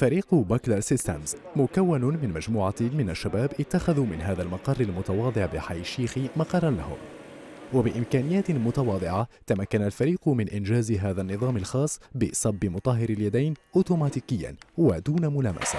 فريق باكلر سيستمز مكون من مجموعة من الشباب اتخذوا من هذا المقر المتواضع بحي الشيخ مقرا لهم، وبإمكانيات متواضعة تمكن الفريق من إنجاز هذا النظام الخاص بصب مطهر اليدين أوتوماتيكيا ودون ملامسة.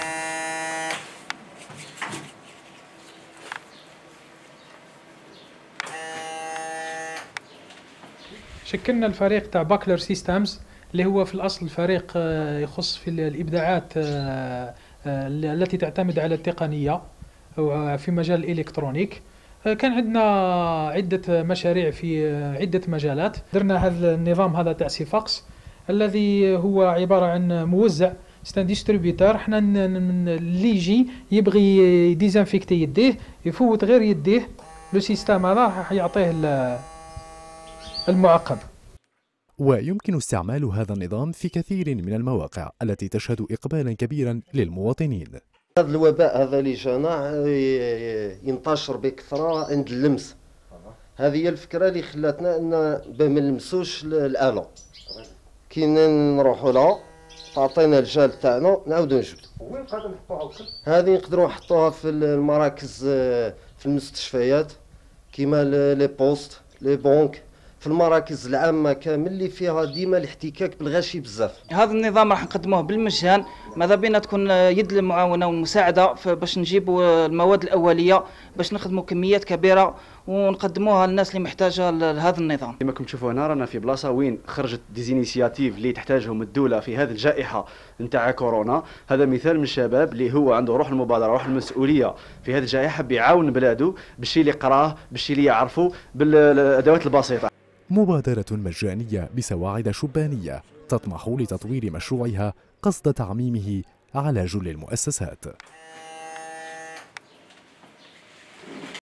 شكلنا الفريق تاع باكلر سيستمز اللي هو في الأصل فريق يخص في الإبداعات التي تعتمد على التقنية في مجال الإلكترونيك. كان عندنا عدة مشاريع في عدة مجالات. درنا هذا النظام هذا تاع سيفاكس الذي هو عبارة عن موزع ستان ديستريبيوتور. حنا اللي يجي يبغي يديزانفيكتي يديه يفوت غير يديه، لو سيستم هذا راح يعطيه المعقب. ويمكن استعمال هذا النظام في كثير من المواقع التي تشهد إقبالا كبيرا للمواطنين. هذا الوباء هذا اللي جانا ينتشر بكثرة عند اللمس. هذه هي الفكرة اللي خلاتنا أن ما نلمسوش الآلة، كي نروحوا لها تعطينا الجال تاعنا نعاودو نجبدو. وين نقدروا نحطوها؟ هذه نقدروا نحطوها في المراكز في المستشفيات كيما لي بوست لي بونك، في المراكز العامة كامل اللي فيها ديما الاحتكاك بالغاشي بزاف. هذا النظام راح نقدموه بالمجان، ماذا بينا تكون يد المعاونة والمساعدة باش نجيبوا المواد الأولية باش نخدموا كميات كبيرة ونقدموها للناس اللي محتاجة لهذا النظام. كما كنتم تشوفوا هنا رانا في بلاصة وين خرجت ديزينيسياتيف اللي تحتاجهم الدولة في هذه الجائحة نتاع كورونا. هذا مثال من الشباب اللي هو عنده روح المبادرة روح المسؤولية في هذه الجائحة، بيعاون بلاده بالشيء اللي قراه بالشيء اللي يعرفه بالأدوات البسيطة. مبادرة مجانية بسواعد شبانية تطمح لتطوير مشروعها قصد تعميمه على جل المؤسسات.